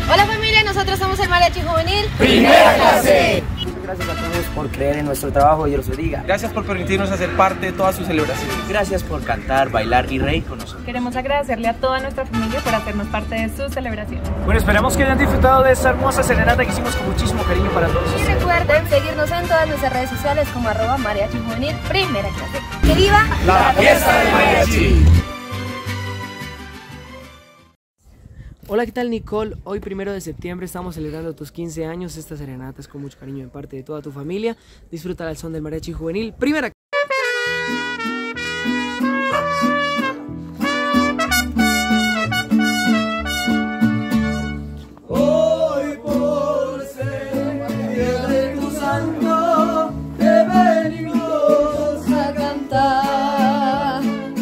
Hola familia, nosotros somos el Mariachi Juvenil Primera Clase. Muchas gracias a todos por creer en nuestro trabajo, Dios los bendiga. Gracias por permitirnos hacer parte de todas sus celebraciones. Gracias por cantar, bailar y reír con nosotros. Queremos agradecerle a toda nuestra familia por hacernos parte de sus celebraciones. Bueno, esperamos que hayan disfrutado de esta hermosa serenata que hicimos con muchísimo cariño para todos y ustedes. recuerden seguirnos en todas nuestras redes sociales como @Mariachi Juvenil Primera Clase. ¡Que viva la fiesta del mariachi! Hola, ¿qué tal Nicole? Hoy 1 de septiembre estamos celebrando tus 15 años. Esta serenata es con mucho cariño de parte de toda tu familia. Disfruta al son del Mariachi Juvenil Primera. Hoy por ser día de tu santo te venimos a cantar.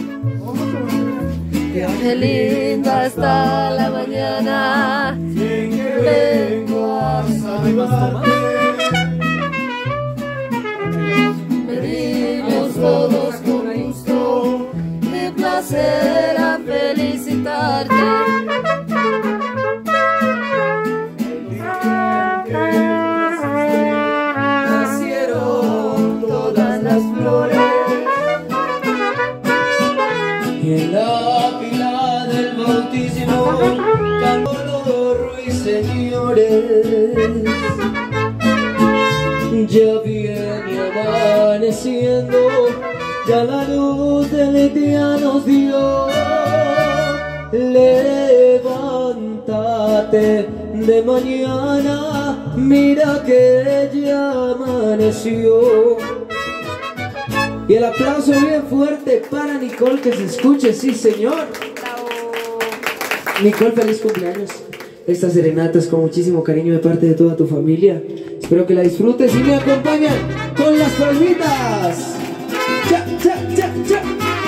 Qué linda está la mañana en que vengo a saludarte. Venimos todos con gusto, de placer a felicitarte. Nacieron todas las flores y en la pila del bautismo cantó los ruiseñores. Ya viene amaneciendo, ya la luz del día nos dio. Levántate de mañana, mira que ya amaneció. Y el aplauso bien fuerte para Nicole, que se escuche, sí señor. Nicole, feliz cumpleaños. Esta serenata es con muchísimo cariño de parte de toda tu familia. Espero que la disfrutes y me acompañan con las palmitas. ¡Cha, cha, cha, cha!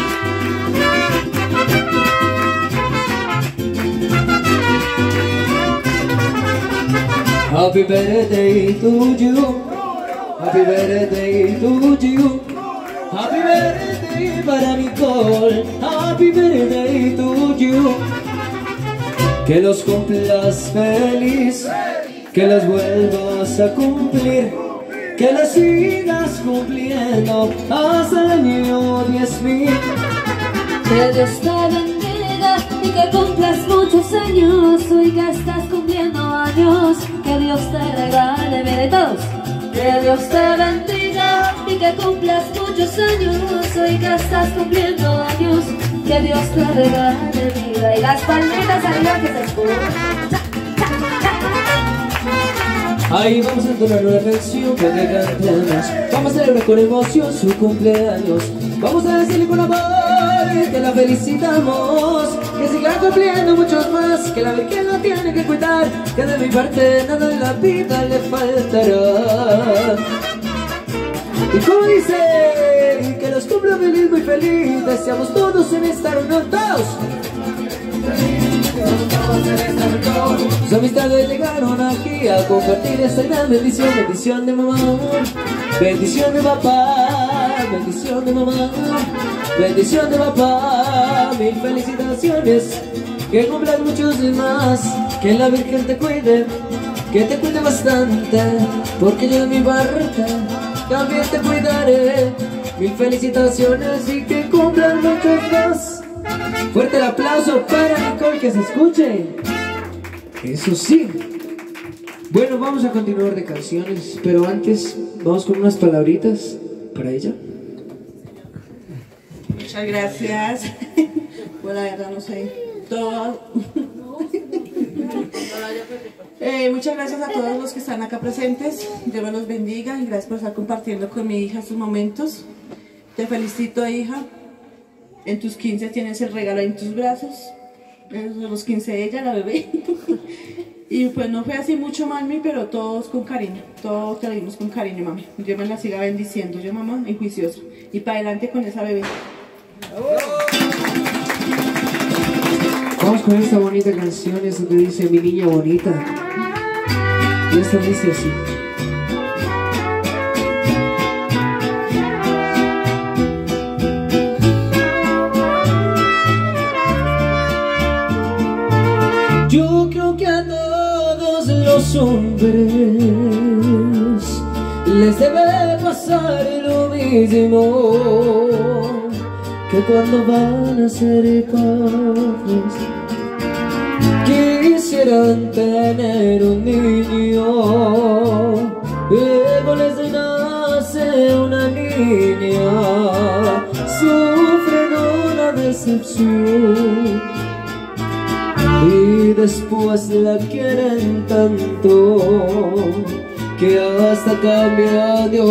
Happy birthday to you. Happy birthday to you. Happy birthday para Nicole. Happy birthday to you. Que los cumplas feliz, que los vuelvas a cumplir, que los sigas cumpliendo hasta el año 10,000. Que Dios te bendiga y que cumplas muchos años. Hoy que estás cumpliendo años, que Dios te regale, mire todos. Que Dios te bendiga y que cumplas muchos años. Hoy que estás cumpliendo años, que Dios te regale vida. Y las palmitas arriba que se escuchan. Ahí vamos a entonar una canción que te cantemos. Vamos a celebrar con emoción su cumpleaños. Vamos a decirle con amor que la felicitamos, que siga cumpliendo muchos más, que la Virgen la tiene que cuidar, que de mi parte nada en la vida le faltará. Y como dice, que los cumpla feliz, muy feliz. Deseamos todos en esta reunión, todos. Sus amistades llegaron aquí a compartir esta gran bendición. Bendición de mamá, bendición de papá, bendición de mamá, bendición de papá. Mil felicitaciones, que cumplan muchos más, que la Virgen te cuide, que te cuide bastante, porque yo de mi parte también te cuidaré. Mil felicitaciones y que cumplan muchos más. Fuerte el aplauso para Nicole, que se escuche. Eso sí. Bueno, vamos a continuar de canciones, pero antes vamos con unas palabritas para ella. Muchas gracias. Pues la verdad no sé todo. Muchas gracias a todos los que están acá presentes. Dios me los bendiga y gracias por estar compartiendo con mi hija estos momentos. Te felicito, hija. En tus 15 tienes el regalo en tus brazos. Esos son los 15 de ella, la bebé. Y pues no fue así mucho, mami, pero todos con cariño. Todos te lo dimos con cariño, mami. Dios me la siga bendiciendo, yo, mamá, en juicioso. Y para adelante con esa bebé. Vamos con esta bonita canción, eso que dice mi niña bonita. Y esta dice así. Yo creo que a todos todos los hombres les debe pasar lo mismo, que cuando van a ser padres quisieran tener un niño, luego les nace una niña, sufren una decepción y después la quieren tanto que hasta cambia de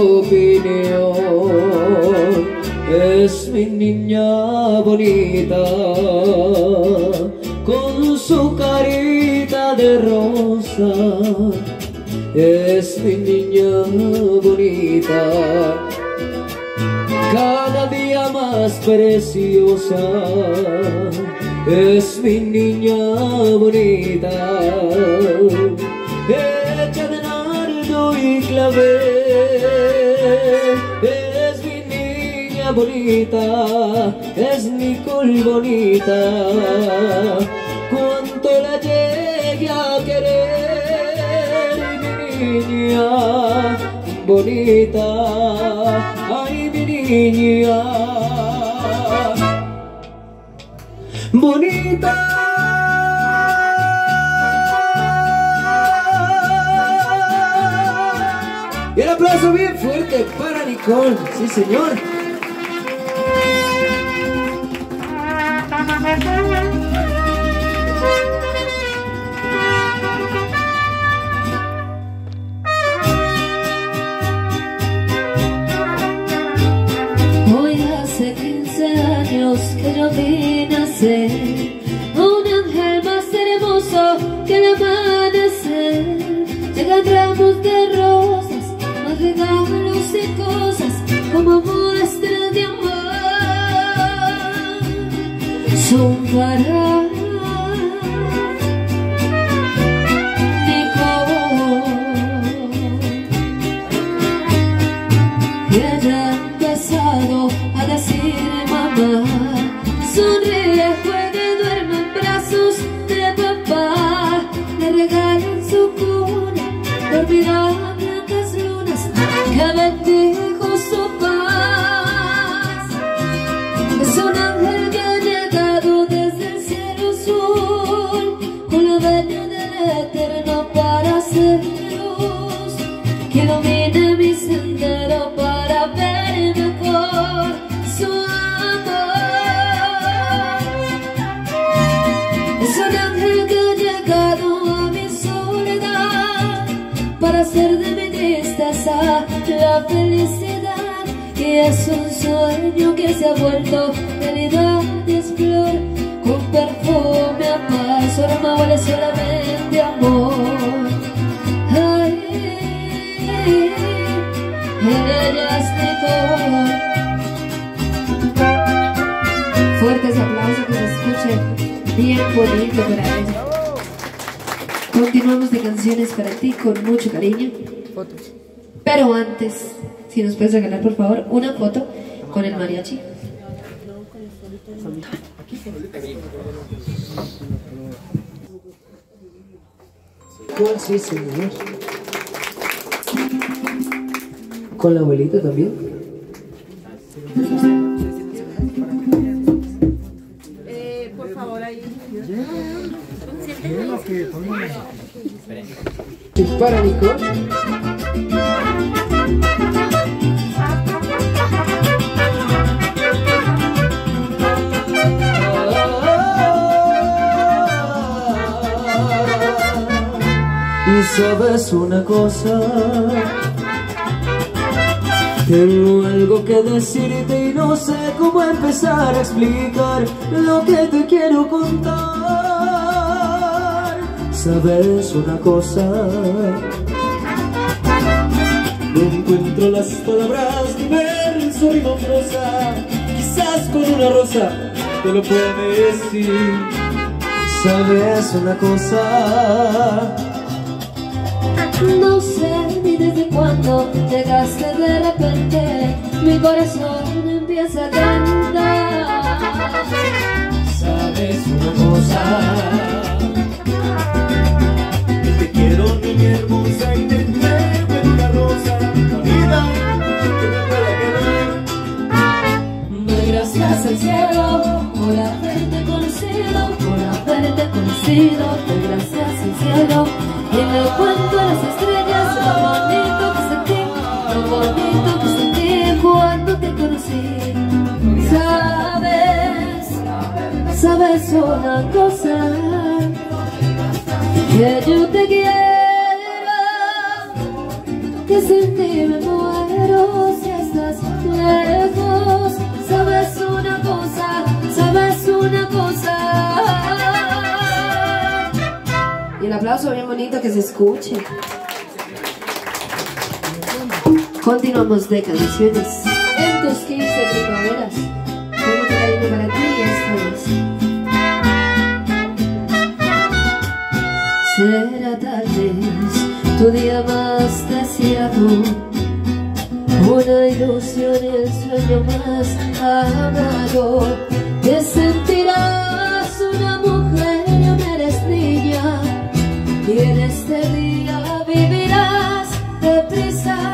opinión. Es mi niña bonita con su carita de rosa, es mi niña bonita, cada día más preciosa, es mi niña bonita, hecha de nardo y clavel, es mi niña bonita, es Nicole bonita, cuánto la llegue a querer mi niña bonita, ay mi niña bonita. Y el aplauso bien fuerte para Nicole, sí señor. Hoy hace 15 años que yo vine a ser un ángel más hermoso que el amanecer. Llegan ramos de rosas, más regalos y cosas como muestra de amor. Son para y haya empezado a decir mamá, sonríe, juegue, duerme en brazos de papá, le regalan su cuna, dormirá blancas lunas, que bendijo su paz. Es un ángel que ha llegado desde el cielo azul, con la venia del eterno para hacer luz, que ilumine mi sendero para ver mejor su amor. Es un ángel que ha llegado a mi soledad para hacer de mi tristeza la felicidad, y es un sueño que se ha vuelto realidad y es flor con perfume a paz, su aroma huele solamente amor. Ay, ella es Nicole. Fuertes aplausos, que se escuche bien bonito para ella. Continuamos de canciones para ti con mucho cariño. Fotos. Pero antes, si nos puedes regalar por favor una foto con el mariachi. ¿Cuál sí, señor? ¿Con la abuelita también? Por favor, ahí. ¿Y para Nicole? Y sabes una cosa, tengo algo que decirte y no sé cómo empezar a explicar lo que te quiero contar. ¿Sabes una cosa? No encuentro las palabras ni verso ni prosa, quizás con una rosa te lo puedo decir. ¿Sabes una cosa? No sé ni desde cuándo llegaste de repente, mi corazón empieza a cantar. ¿Sabes una cosa? sabes una cosa, que yo te quiero, que sin ti me muero si estás lejos. Sabes una cosa, sabes una cosa. Y el aplauso bien bonito que se escuche. Continuamos de canciones en tus 15 primaveras. Tengo mucho cariño para ti y esta vez será tal vez tu día más deseado, una ilusión y el sueño más amado. Te sentirás una mujer, no eres niña, y en este día vivirás deprisa.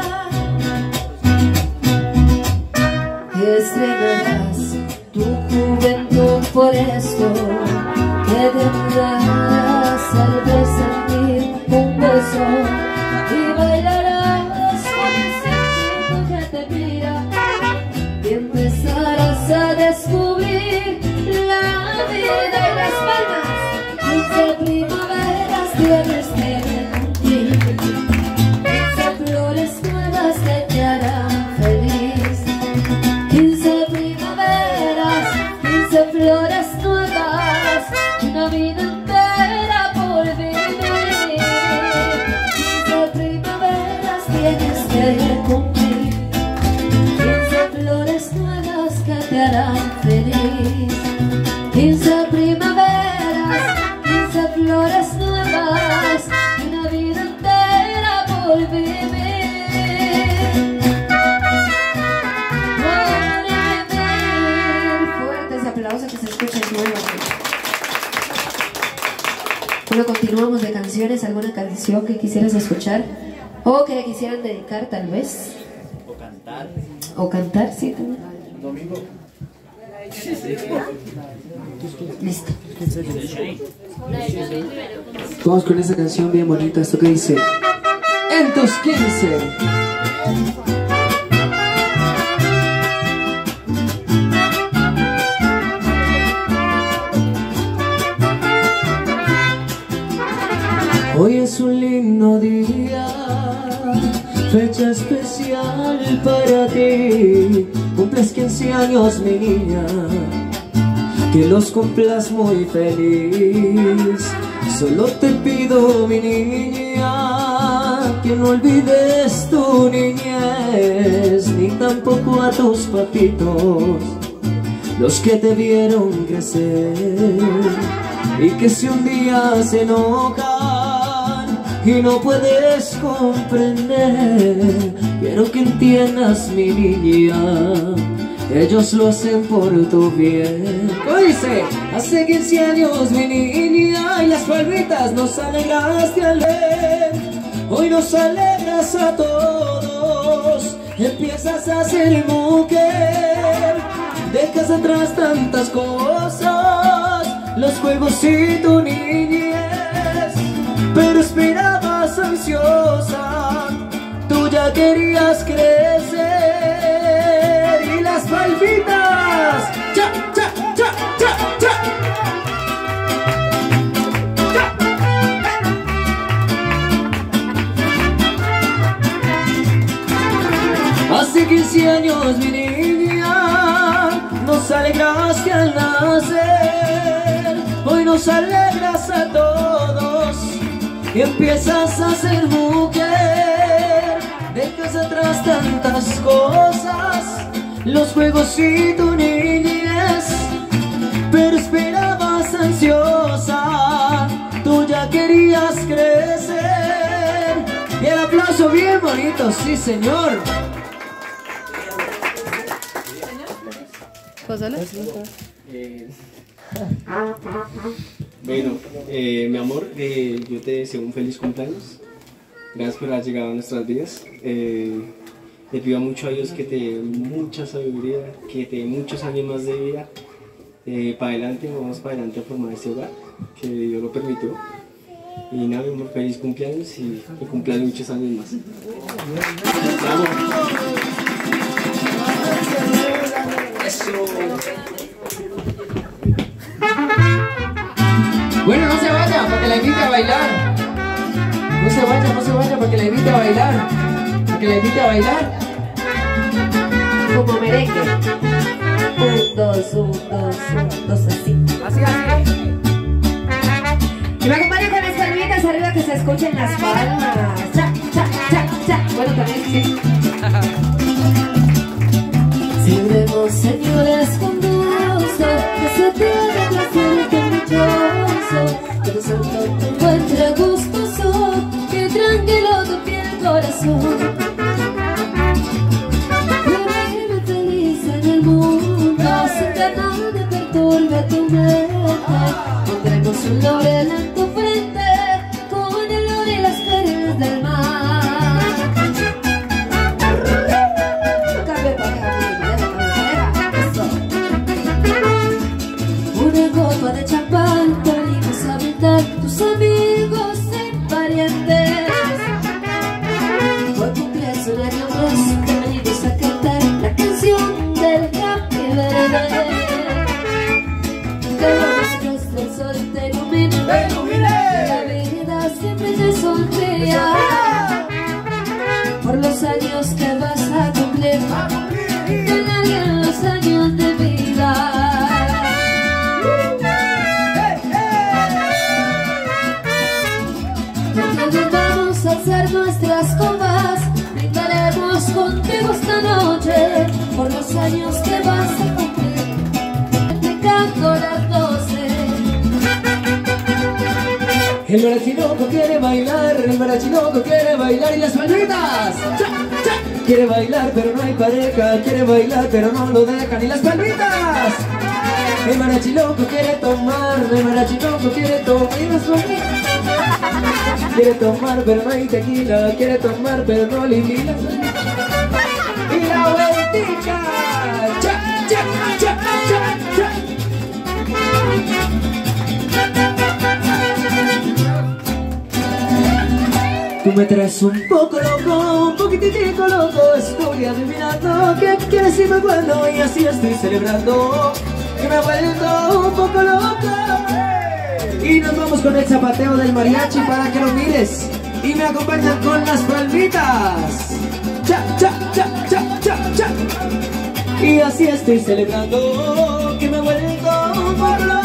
Estrenarás tu juventud, por esto te tendrás al sentir un beso y bailarás con el sentido que te mira y empezarás a descubrir la vida y las palmas. 15 primaveras tienes que cumplir, 15 flores nuevas que te harán feliz. 15 primaveras, 15 flores nuevas, una vida entera por vivir. 15 primaveras tienes que cumplir, 15 flores nuevas que te harán feliz. 15 primaveras, 15 flores nuevas, una vida entera por vivir. Que se escuche nuevo. Bueno, continuamos de canciones. ¿Alguna canción que quisieras escuchar o que le quisieran dedicar tal vez? O cantar. O cantar, sí, también. Domingo. Listo. Vamos con esa canción bien bonita, esto que dice en tus 15. Hoy es un lindo día, fecha especial para ti. Cumples 15 años, mi niña, que los cumplas muy feliz. Solo te pido, mi niña, que no olvides tu niñez, ni tampoco a tus papitos, los que te vieron crecer. Y que si un día se enojan y no puedes comprender, quiero que entiendas, mi niña, ellos lo hacen por tu bien. ¿Cómo dice? Hace 15 años, mi niña, y las palmitas nos alegraste al ver. Hoy nos alegras a todos, empiezas a ser mujer, dejas atrás tantas cosas, los juegos y tu niñez, pero esperabas ansiosa, tú ya querías crecer. Y las palmitas, cha, cha, cha, cha, cha. Hace 15 años, mi niña, nos alegraste al nacer. Hoy nos alegras a todos y empiezas a ser mujer. Dejas atrás tantas cosas, los juegos y tu niñez, pero esperabas ansiosa, tú ya querías crecer. Y el aplauso bien bonito, sí señor. Bueno, mi amor, yo te deseo un feliz cumpleaños. Gracias por haber llegado a nuestras vidas. Le pido mucho a Dios que te dé mucha sabiduría, que te dé muchos años más de vida. Para adelante, vamos para adelante a formar este hogar, que Dios lo permitió. Y nada, mi amor, feliz cumpleaños y que cumplas muchos años más. ¡Vamos! Eso. Bueno, no se vaya, para que la invite a bailar. No se vaya, para que la invite a bailar. Para que la invite a bailar. Como merengue. 1, 2, 1, 2, 1, 2, así. Así. Y me acompaña con las palmitas arriba, que se escuchen las palmas. Cha, cha, cha, cha. Bueno, también sí. Celebremos, señores, con gusto, que se tiene placer tan dichoso, que tu santo te encuentre gustoso, que tranquilo tu piel y corazón. Vive feliz en el mundo, sin que nada perturbe tu mente. Pondremos un laurel en tu frente, con el oro y las perlas del mar. Cambia una copa de champán, te venimos a brindar, tus amigos y parientes. Hoy cumples un año más, te venimos a cantar la canción del Happy Birthday. Que los rostros del sol te iluminen, que la vida siempre te sonría, por los años que vas a cumplir, que larguen los años de vida. Nosotros vamos a hacer nuestras copas, brindaremos contigo esta noche, por los años que vas a cumplir, te canto las 12. El marachinoco quiere bailar, el marachinoco quiere bailar y las palmitas. ¡Cha, cha! Quiere bailar pero no hay pareja, quiere bailar pero no lo dejan y las palmitas. El marachiloco quiere tomar, el marachiloco quiere tomar y las palmitas. Quiere tomar pero no hay tequila, quiere tomar pero no limita. Y la vueltica. ¡Cha, cha, cha, cha, cha! Tú me traes un poco loco, un poquititico loco, estoy adivinando qué quieres y me acuerdo y así estoy celebrando que me he vuelto un poco loca. Y nos vamos con el zapateo del mariachi para que lo mires y me acompañan con las palmitas. Cha, cha, cha, cha, cha, cha. Y así estoy celebrando que me he vuelto un poco loca.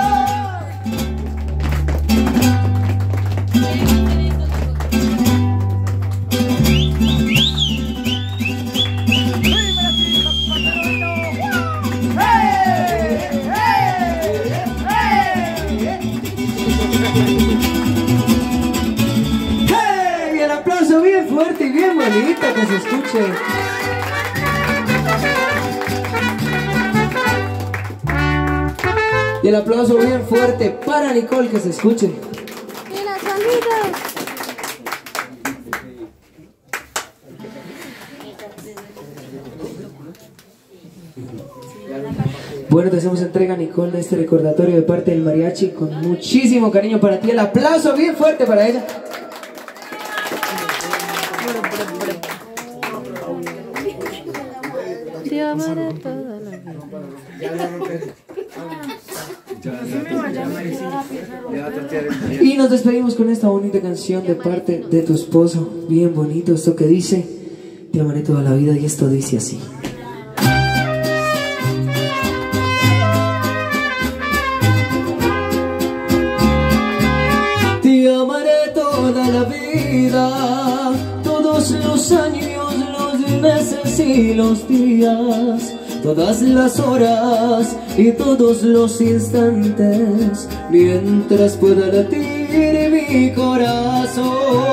¡Hey! Y el aplauso bien fuerte y bien bonito que se escuche. Y el aplauso bien fuerte para Nicole que se escuche. ¡Y las palmitas! Bueno, te hacemos entrega, Nicole, de este recordatorio de parte del mariachi con muchísimo cariño para ti. El aplauso bien fuerte para ella. Te amaré toda la vida. Y nos despedimos con esta bonita canción de parte de tu esposo. Bien bonito esto que dice: te amaré toda la vida, y esto dice así. Te amaré toda la vida, todos los años, los meses y los días, todas las horas y todos los instantes, mientras pueda latir mi corazón.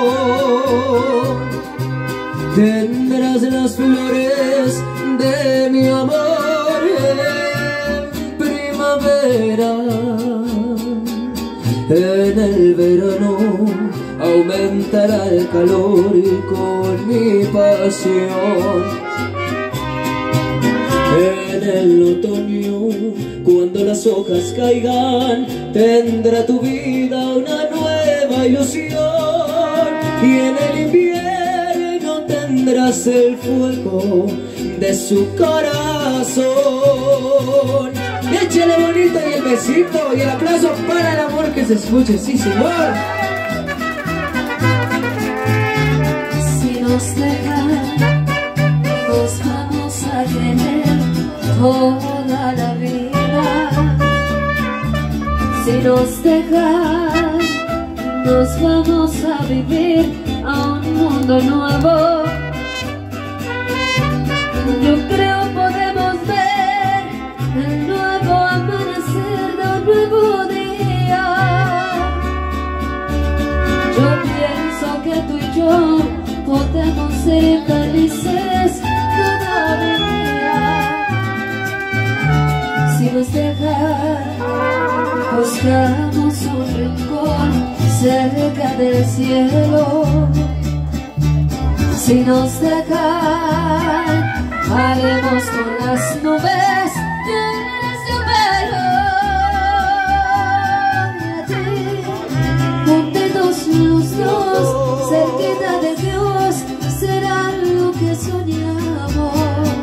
Tendrás las flores de mi amor en primavera. En el verano aumentará el calor con mi pasión. En el otoño, cuando las hojas caigan, tendrá tu vida una nueva ilusión. Y en el invierno tendrás el fuego de su corazón. Échale bonito y el besito y el aplauso para el amor que se escuche, sí señor. Si nos dejan, nos vamos a querer toda la vida. Si nos dejan, nos vamos a vivir a un mundo nuevo. Yo creo podemos ver el nuevo amanecer de un nuevo día. Yo pienso que tú y yo podemos ser felices todavía. Si nos dejan, buscamos un rincón cerca del cielo. Si nos dejan, haremos con las nubes desde un velo. Y allí, juntitos los dos, cerquita de Dios, será lo que soñamos.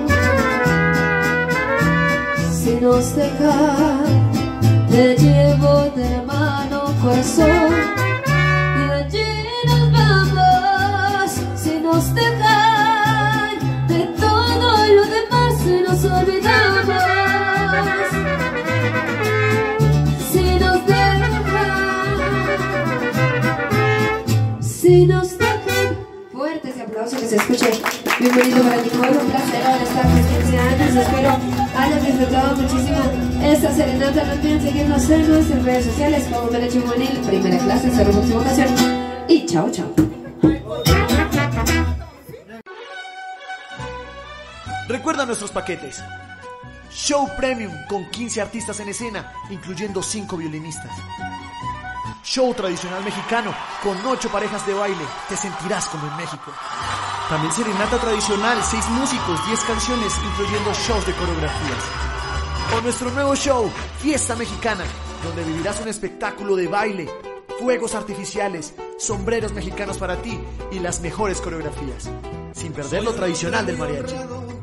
Si nos dejan, te llevo de mano, corazón, y allí nos vamos. Si nos dejan, de todo lo demás nos olvidamos. Si nos dejan, si nos dejan. Fuerte ese aplauso que se escuche. Bienvenido para Nicole, un placer ahora estar con 15 años. Espero hayan disfrutado muchísimo esta serenata. No olviden seguirnos en nuestras redes sociales como Mariachi Juvenil, primera clase. Hasta la próxima ocasión y chao, chao. Recuerda nuestros paquetes. Show Premium con 15 artistas en escena, incluyendo 5 violinistas. Show tradicional mexicano con 8 parejas de baile. Te sentirás como en México. También serenata tradicional, 6 músicos, 10 canciones, incluyendo shows de coreografías. O nuestro nuevo show, Fiesta Mexicana, donde vivirás un espectáculo de baile, fuegos artificiales, sombreros mexicanos para ti y las mejores coreografías, sin perder lo tradicional del mariachi.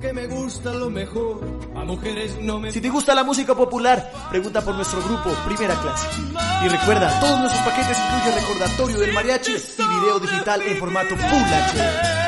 Si te gusta la música popular, pregunta por nuestro grupo Primera Clase. Y recuerda, todos nuestros paquetes incluyen recordatorio del mariachi y video digital en formato Full HD.